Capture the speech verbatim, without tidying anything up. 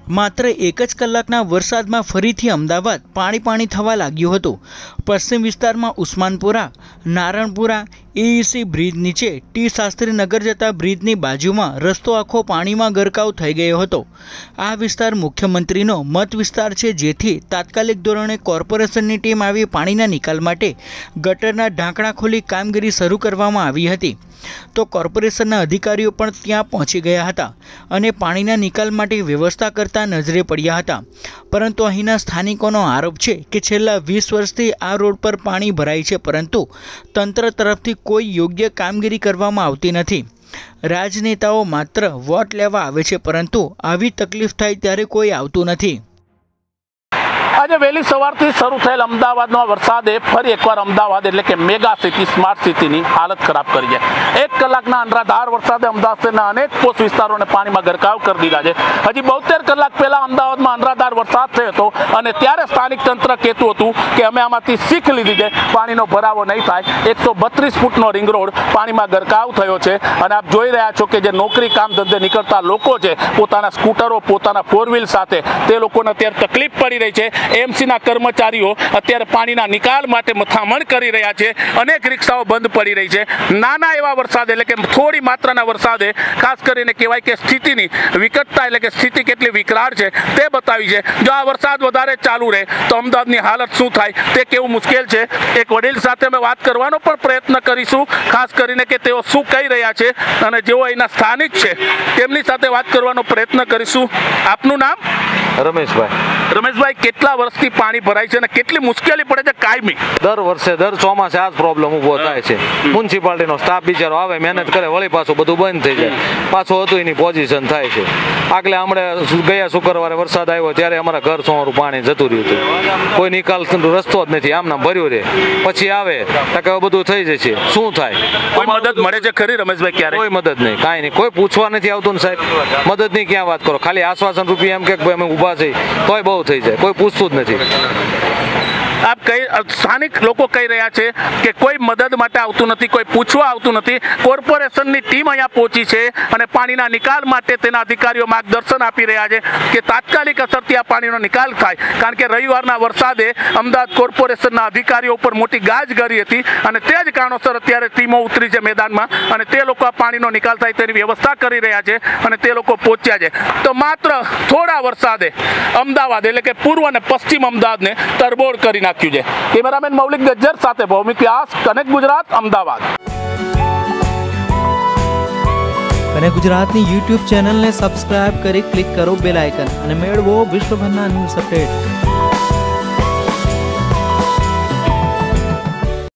मात्र एक ज कलाकना वरसादमां फरीथी अमदावाद पाणी पाणी थवा लाग्युं हतुं। पश्चिम विस्तारमां उस्मानपुरा, नारणपुरा एईसी ब्रिज नीचे टी शास्त्री नगर जता ब्रिजनी बाजुमां रस्तो आखो पाणीमां गरकाव थई गयो हतो। आ विस्तार मुख्यमंत्रीनो मत विस्तार छे, जेथी तात्कालिक धोरणे कोर्पोरेशननी टीम आवी पाणीना निकाल माटे गटરના ઢાંકણા खोली कामगीरी शरू करवामां आवी हती। तो कोर्पोरेशनना अधिकारीओ पण त्यां पहोंची गया हता अने पाणीना निकाल माटे व्यवस्था करता नजरे पड्या हता। परंतु अहींना स्थानिकोनो आरोप छे के छेल्ला वीस वर्षथी आ रोड पर पाणी भराय छे, परंतु तंत्र तरफथी कोई योग्य कामगीरी करवामां आवती नथी। राजनेताओ मात्र वोट लेवा आवे छे, परंतु आवी तकलीफ थाय त्यारे कोई आवतुं नथी। आज वहेली सवारथी शरू थयेल अमदावादनो वरसादे फरी एकवार अमदावाद एटले के मेगा सिटी स्मार्ट सिटीनी हालत खराब करी है। एक कलाकना अनराधार वरसादे अमदावाद शहेરના अनेक पोस्ट विस्तारोने पाणीमां गरकाव कर दीधा छे। हजी बोतेर कलाक पहेला अमदावादमां अनराधार वरसाद थयो हतो अने त्यारे स्थानिक तंत्र कहेतुं हतुं के अमे आमांथी सीख लीधी छे, पाणीनो भरावो नहीं थाय। एक सौ बत्रीस फूटनो रिंग रोड पाणीमां गरकाव थयो छे अने आप जोई रह्या छो के जे नौकरी काम धंधे निकळता लोको छे, पोताना स्कूटरो पोताना फोर व्हील साथे ते लोकोने अत्यारे तकलीफ पड़ी रही छे। एमसीना कर्मचारीओ अत्यारे पाणीना निकाल माटे मथामण करी रह्या छे। अनेक रिक्षाओ बंध पड़ी रही छे। नाना एवा वरसाद एटले के थोड़ी मात्राना वरसादे खास करीने कहेवाय के स्थितिनी विकटता एटले के स्थिति केटली विकराळ छे ते बतावी छे। जो आ वरसाद वधारे चालू रहे तो अमदावादनी हालत शुं थाय ते केवुं मुश्केल छे। एक वडील साथे अमे वात करवानो पण प्रयत्न करीशुं, खास करीने के तेओ शुं कही रह्या छे अने जेओ अहींना स्थानिक छे तेमनी साथे वात करवानो प्रयत्न करीशुं। आपनुं नाम? रमेशभाई। रमेशभाई, કેટલા વર્ષથી પાણી ભરાય છે અને કેટલી મુશ્કેલી પડે છે કાયમી? દર વર્ષે દર ચોમાસે આ જ પ્રોબ્લેમ ઊભો થાય છે। મ્યુનિસિપાલિટીનો સ્ટાફ બિચારો આવે, મહેનત કરે, વળી પાછું બધું બંધ થઈ જાય, પાછું હતું એની પોઝિશન થાય છે। આગલે હમણે ગયા શુક્રવારે વરસાદ આવ્યો ત્યારે અમારા ઘર સોમારું પાણી જતું રહ્યું હતું, કોઈ નિકાલ રસ્તો જ નથી, આમ નામ ભર્યું રહે। પછી આવે તો બધું થઈ જશે, શું થાય? કોઈ મદદ મળે છે ખરી રમેશભાઈ? ક્યારે કોઈ મદદ નહીં, કાંઈ નહીં, કોઈ પૂછવા નથી આવતું ને સાહેબ। મદદની ક્યાં વાત કરો, ખાલી આશ્વાસન રૂપિયા એમ કે ભાઈ અમે ઊભા છીએ તોય બહુ થઈ જાય, કોઈ પૂછતું જ નથી। आप कई स्थानिक लोग कही रहा है कि कोई मदद माटे आवतुं नथी, कोई पूछवा आवतुं नथी। कोर्पोरेशननी टीम अहींया पहोंची छे अने पाणीना निकाल माटे तेना अधिकारीओ मार्गदर्शन आपी रह्या छे कि तात्कालिक असरथी आ पाणीनो निकाल थाय। कारण के रविवाરના वरसादे अमदावाद कोर्पोरेशनना अधिकारीओ पर मोटी गाज गरी हती अने ते ज कारणोसर अत्यारे टीमो उतरी छे मैदानमां अने ते लोको आ पाणीनो निकाल थाय तेनी व्यवस्था करी रह्या छे अने ते लोको पहोंच्या छे। तो मात्र थोड़ा वरसादे अमदावाद एटले के पूर्व अने पश्चिम अमदावादने तरबोळ करी नाख्युं छे। कैमरामेन मौलिक गज्जर साथे भौमिक व्यास, कनेक्ट गुजरात, अमदावाद। कनेक्ट गुजरातनी यूट्यूब चैनल ने सब्सक्राइब करी क्लिक करो बेल आइकन અને મેળવો વિશ્વભરના ન્યૂઝ અપડેટ।